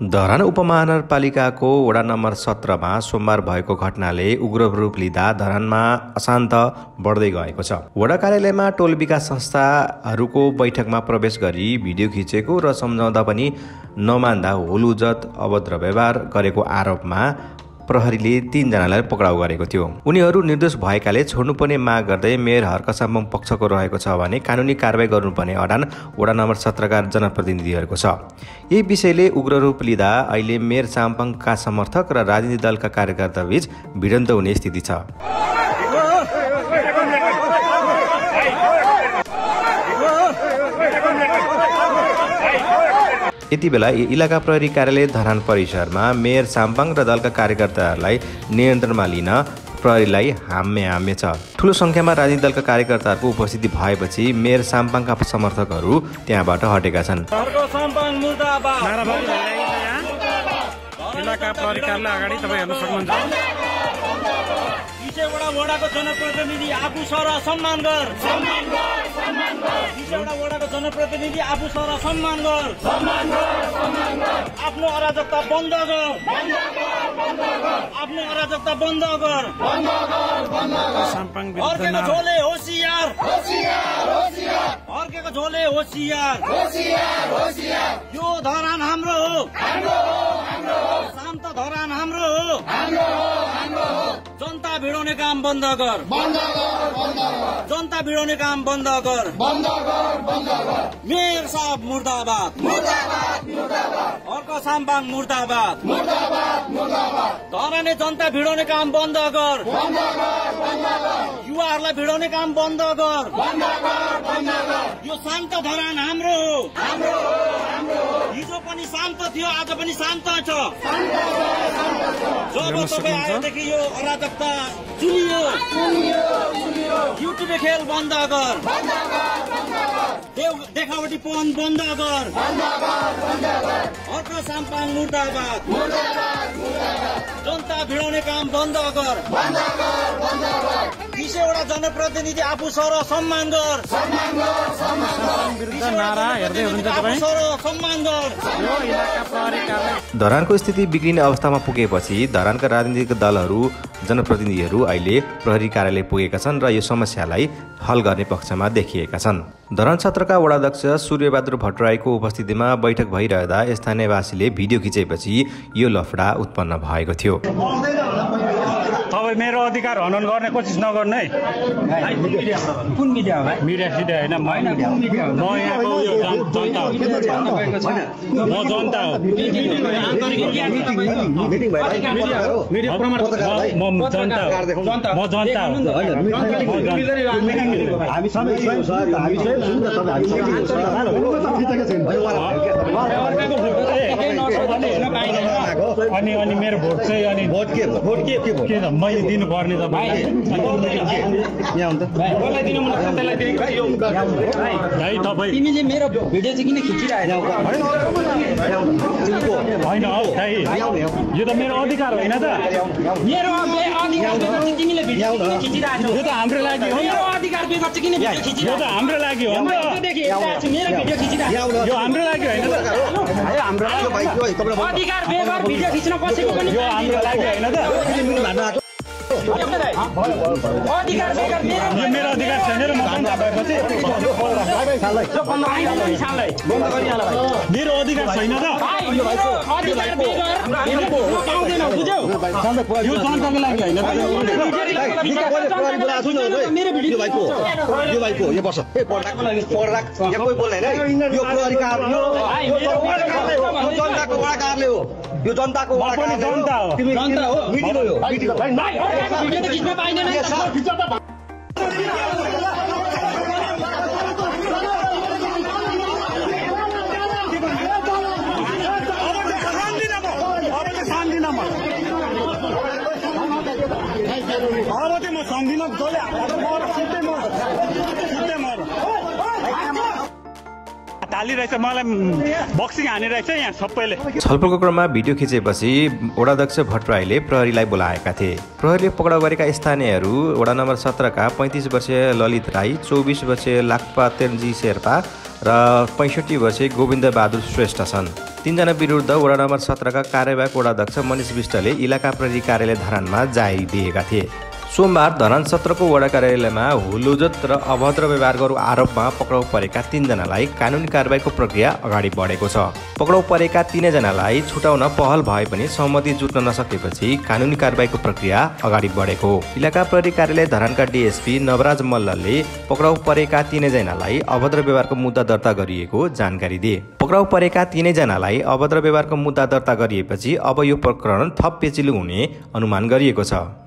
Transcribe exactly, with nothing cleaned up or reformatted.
धरान उपमहानगरपालिकाको वडा नम्बर सत्रमा सोमबार भएको घटनाले उग्र रूप लिँदा धरानमा अशान्त बढ्दै गएको छ। वडा कार्यालयमा टोल विकास संस्थाहरूको बैठकमा प्रवेश गरी भिडियो खिचेको र सम्झाउँदा पनि नमान्दा होलुजत अभद्र व्यवहार गरेको आरोपमा प्रहरीले तीनजनालाई पक्राउ गरेको थियो। उनीहरू निर्दोष भएकाले छोड्नुपर्ने माग गर्दै मेयर हर्का साम्पाङ पक्षको रहेको छ भने कानुनी कारबाही गर्नुपर्ने अडान वडा नम्बर सत्रका जनप्रतिनिधिहरूको छ। यही विषयले उग्र रूप लिँदा अहिले मेयर साम्पाङका समर्थक र राजनीतिक दलका कार्यकर्ता बीच भिडन्त हुने स्थिति छ। यति बेला इलाका प्रहरी कार्यालय धरान परिसरमा मेयर साम्पाङ र दलका कार्यकर्ताहरूलाई नियन्त्रणमा लिन प्रहरीलाई हाम्मे हाम्मे छ। ठूलो संख्यामा राजनीतिक दलका कार्यकर्ताहरूको उपस्थिति भएपछि मेयर साम्पाङका समर्थकहरू त्यहाँबाट हटेका छन्। हर्का साम्पाङ मुर्दाबाद इलाका प्रहरी कार्यालय अगाडि तपाईं हेर्न सक्नुहुन्छ। विजयवाडा वडाको जनप्रतिनिधि आफू सर सम्मान गर सम्मान गर सम्मान गर विजयवाडा वडाको जनप्रतिनिधि आफू सर सम्मान गर सम्मान गर सम्मान गर आफ्नो अराजकता बन्द गर बन्द गर बन्द गर आफ्नो अराजकता बन्द गर बन्द गर बन्द गर साम्पाङ विरुद्ध झोले होशियार होशियार होशियार अर्केको झोले होशियार होशियार होशियार यो धरान हाम्रो हो हाम्रो हो हाम्रो हो शान्त धरान हाम्रो हो हाम्रो हो हाम्रो हो जनता भिडाउने काम बन्द गर बन्द गर बन्द गर जनता भिडाउने काम बन्द गर बन्द गर बन्द गर मेयर साहब मुर्दाबाद मुर्दाबाद मुर्दाबाद हर्का साम्पाङ मुर्दाबाद मुर्दाबाद मुर्दाबाद धराने जनता भिडाउने काम बन्द गर बन्द गर बन्द गर युवाहरूलाई भिडाउने काम बन्द गर बन्द गर बन्द गर यो शान्त धरान हाम्रो हो हाम्रो हो हाम्रो हो हिजो पनि शान्त थियो आज पनि शान्त छ शान्त छ जब तपाईँ आएदेखि यो अराजकता चुनियो युट्युब खेल बन्द गर देखावटी पन बन्द गर हर्का साम्पाङ मुर्दाबाद जनता भिडाउने काम बन्द गर विषयवटा जनप्रतिनिधि आफू सर सम्मान गर सम्मान गर। धरानको स्थिति बिग्रिने अवस्थामा पुगेपछि धरानका राजनीतिक दलहरू जनप्रतिनिधिहरू अहिले प्रहरी कार्यालय पुगेका छन् र यो समस्यालाई हल गर्ने पक्षमा देखिएका छन्। धरान सत्रका वडाध्यक्ष सूर्यबहादुर भट्टराईको उपस्थितिमा बैठक भइरहँदा स्थानीयवासीले भिडियो खिचेपछि यो लफडा उत्पन्न भएको थियो। तपाईँ मेरो अधिकार हनन गर्ने कोसिस नगर्नु है। कुन मिडिया हो भाइ? मिडिया सिडिया होइन, म यहाँको उयो जनता हो, म जनता हो। म जनता हो, म जनता हो। अनि अनि मेरो भोट चाहिँ अनि भोट के भोट के के भोट के त मैले दिनुपर्ने त भाइ यहाँ हुन्छ कसलाई दिनु मन कसलाई दिएको यो भाइ तपाईँ तिमीले मेरो भिडियो चाहिँ किन खिचिरहेको होइन हौ भाइ यो त मेरो अधिकार होइन त मेरो अधिकार चाहिँ तिमीले भिडियो किन खिचिरहेको यो त हाम्रो लागि हो मेरो अधिकार बेगर चाहिँ किन भिडियो खिचिरहेको यो त हाम्रो लागि हो नि त देखि मेरो भिडियो खिचिरहेको यो हाम्रो लागि होइन त हाम्रो लागि भाइ अधिकार बेगर भिडियो खिच्न बसेको पनि यो हाम्रो लागि होइन त अधिकार बेगर मेरो मेरो अधिकार छैन र म जनता भएपछि मेरो अधिकार छैन त अधिकार बेगर पाउँदैन बुझ्यौ यो जनताको लागि होइन मेरो भिडियो भाइको यो भाइको यो बस ए पढ्दाको लागि पढ्दा यहाँ कोही बोल्दैन है यो अधिकार यो जनताको अधिकारले हो यो जनताको पनि जनता हो तिमी जनता हो मिटिङ हो यो मिटिङ हो भाइ भिडियो त खिच्न पाइदैन नि सर खिच्छ त अब म सम्झिन जसले हात मर सिधै मर सिधै मर हालिरहेछ, मलाई बक्सिङ हानिरहेछ यहाँ सबैले। छलफलको क्रममा भिडियो खिचेपछि वडाध्यक्ष भट्टराईले प्रहरीलाई बोलाएका थिए। प्रहरीले पक्राउ गरेका स्थानीयहरू वडा नम्बर सत्रका पैँतिस वर्षीय ललित राई, चौबिस वर्षीय लाक्पा तेन्जी शेर्पा र पैँसठी वर्षीय गोविन्द बहादुर श्रेष्ठ छन्। तीनजना विरुद्ध वडा नम्बर सत्रका कार्यवाहक वडाध्यक्ष मनिष विष्टले इलाका प्रहरी कार्यालय धरानमा जारी दिएका थिए। सोमबार धरान सत्रको वडा कार्यालयमा हुलुजत र अभद्र व्यवहारको आरोपमा पक्राउ परेका तीनजनालाई कानुनी कारबाहीको प्रक्रिया अगाडि बढेको छ। पक्राउ परेका तीनैजनालाई छुटाउन पहल भए पनि सहमति जुट्न नसकेपछि कानुनी कारबाहीको प्रक्रिया अगाडि बढेको। इलाका प्रहरी कार्यालय धरानका डिएसपी नवराज मल्लले पक्राउ परेका तीनैजनालाई अभद्र व्यवहारको मुद्दा दर्ता गरिएको जानकारी दिए। पक्राउ परेका तीनैजनालाई अभद्र व्यवहारको मुद्दा दर्ता गरिएपछि अब यो प्रकरण थप पेचिलो हुने अनुमान गरिएको छ।